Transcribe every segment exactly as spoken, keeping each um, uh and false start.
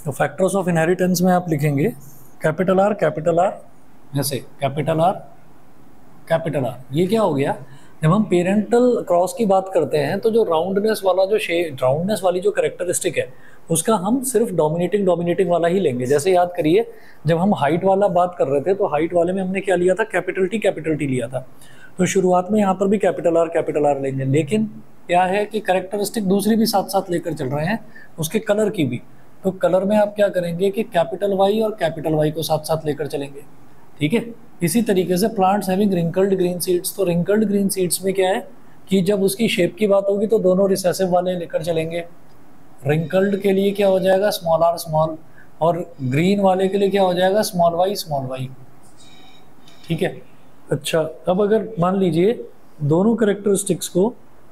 तो factors of inheritance में आप लिखेंगे कैपिटल आर कैपिटल आर ऐसे कैपिटल आर कैपिटल आर। ये क्या हो गया, जब हम पेरेंटल क्रॉस की बात करते हैं तो जो राउंडनेस वाला जो शेप राउंडनेस वाली जो कैरेक्टरिस्टिक है उसका हम सिर्फ डोमिनेटिंग डोमिनेटिंग वाला ही लेंगे। जैसे याद करिए जब हम हाइट वाला बात कर रहे थे तो हाइट वाले में हमने क्या लिया था, कैपिटल टी कैपिटल टी लिया था। तो शुरुआत में यहाँ पर भी कैपिटल आर कैपिटल आर लेंगे, लेकिन क्या है कि कैरेक्टरिस्टिक दूसरी भी साथ साथ लेकर चल रहे हैं, उसके कलर की भी। तो कलर में आप क्या करेंगे कि कैपिटल वाई और कैपिटल वाई को साथ साथ लेकर चलेंगे, ठीक है। इसी तरीके से plants having wrinkled green seeds, तो रिंकल्ड ग्रीन सीड्स में क्या है कि जब उसकी शेप की बात होगी तो दोनों रिसेसिव वाले लेकर चलेंगे। रिंकल्ड के लिए क्या हो जाएगा, स्मॉल आर स्मॉल, और ग्रीन वाले के लिए क्या हो जाएगा, स्मॉल वाई स्मॉल वाई, ठीक है। अच्छा, अब अगर मान लीजिए दोनों कैरेक्टरिस्टिक्स को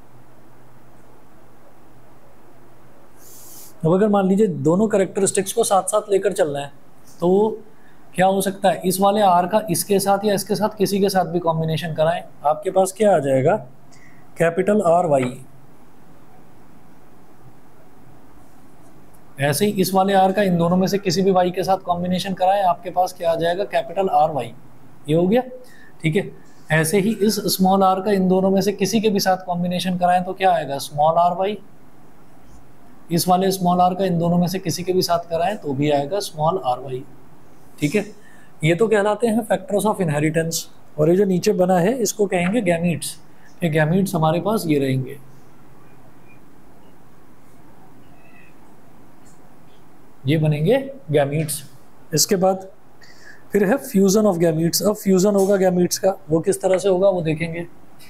अब अगर मान लीजिए दोनों कैरेक्टरिस्टिक्स को साथ साथ लेकर चलना है तो क्या हो सकता है, इस वाले आर का इसके साथ या इसके साथ किसी के साथ भी कॉम्बिनेशन कराएं, आपके पास क्या आ जाएगा, कैपिटल आर वाई। ऐसे ही इस वाले आर का इन दोनों में से किसी भी वाई के साथ कॉम्बिनेशन कराएं, आपके पास क्या आ जाएगा, कैपिटल आर वाई। ये हो गया, ठीक है। ऐसे ही इस स्मॉल आर का इन दोनों में से किसी के भी साथ कॉम्बिनेशन कराएं तो क्या आएगा, स्मॉल आर वाई। इस वाले स्मॉल आर का इन दोनों में से किसी के भी साथ कराएं तो भी आएगा स्मॉल आर वाई, ठीक है। ये तो कहलाते हैं फैक्टर्स ऑफ इनहेरिटेंस। और ये जो नीचे बना है इसको कहेंगे गैमीट्स। ये गैमीट्स हमारे पास ये रहेंगे, ये बनेंगे गैमीट्स। इसके बाद फिर है फ्यूजन ऑफ गैमीट्स। अब फ्यूजन होगा गैमीट्स का, वो किस तरह से होगा वो देखेंगे।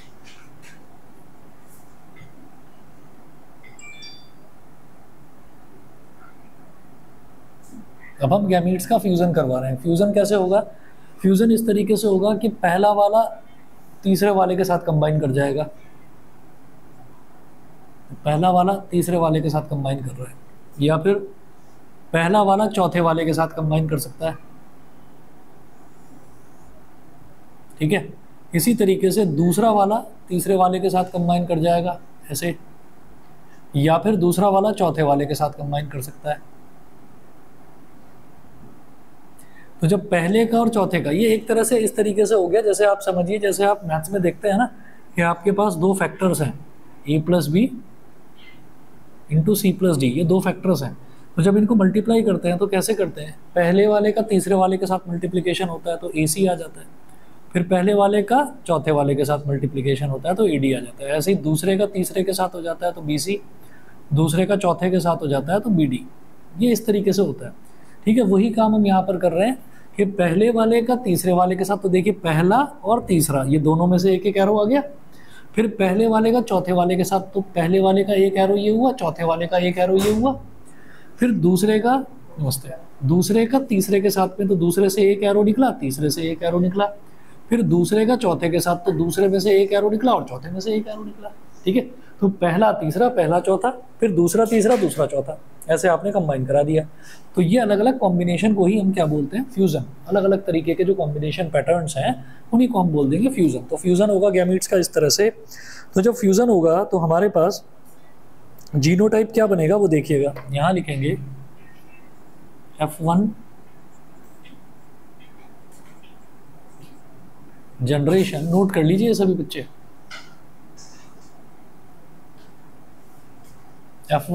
अब हम गैमीट्स का फ्यूजन करवा रहे हैं। फ्यूजन कैसे होगा, फ्यूजन इस तरीके से होगा कि पहला वाला तीसरे वाले के साथ कंबाइन कर जाएगा, पहला वाला तीसरे वाले के साथ कंबाइन कर रहा है, या फिर पहला वाला चौथे वाले के साथ कंबाइन कर सकता है, ठीक है। इसी तरीके से दूसरा वाला तीसरे वाले के साथ कंबाइन कर जाएगा ऐसे, या फिर दूसरा वाला चौथे वाले के साथ कंबाइन कर सकता है। तो जब पहले का और चौथे का, ये एक तरह से इस तरीके से हो गया, जैसे आप समझिए जैसे आप मैथ्स में देखते हैं ना कि आपके पास दो फैक्टर्स हैं, A plus B into C plus D, ये दो फैक्टर्स हैं। तो जब इनको मल्टीप्लाई करते हैं तो कैसे करते हैं, पहले वाले का तीसरे वाले के साथ मल्टीप्लिकेशन होता है तो ए सी आ जाता है, फिर पहले वाले का चौथे वाले के साथ मल्टीप्लिकेशन होता है तो ए डी आ जाता है। ऐसे ही दूसरे का तीसरे के साथ हो जाता है तो बी सी, दूसरे का चौथे के साथ हो जाता है तो बी डी। ये इस तरीके से होता है, ठीक है। वही काम हम यहाँ पर कर रहे हैं कि पहले वाले का तीसरे वाले के साथ, तो देखिए पहला और तीसरा ये दोनों में से एक एक एरो आ गया, फिर पहले वाले का चौथे वाले के साथ, तो पहले वाले का एक एरो ये हुआ, चौथे वाले का एक एरो ये हुआ, फिर दूसरे का नमस्ते दूसरे का तीसरे के साथ में तो दूसरे से एक एरो निकला, तीसरे से एक एरो निकला, फिर दूसरे का चौथे के साथ तो दूसरे में से एक एरो निकला और चौथे में से एक एरो निकला, ठीक है। तो पहला तीसरा पहला चौथा, फिर दूसरा तीसरा दूसरा चौथा, ऐसे आपने कंबाइन करा दिया। तो ये अलग अलग कॉम्बिनेशन को ही हम क्या बोलते हैं, फ्यूजन। अलग अलग तरीके के जो कॉम्बिनेशन पैटर्न्स हैं उन्हीं को हम बोल देंगे फ्यूजन। तो फ्यूजन होगा गैमीट्स का इस तरह से। तो जब फ्यूजन होगा तो हमारे पास जीनोटाइप क्या बनेगा वो देखिएगा, यहाँ लिखेंगे एफ वन जनरेशन, नोट कर लीजिए सभी बच्चे, एफ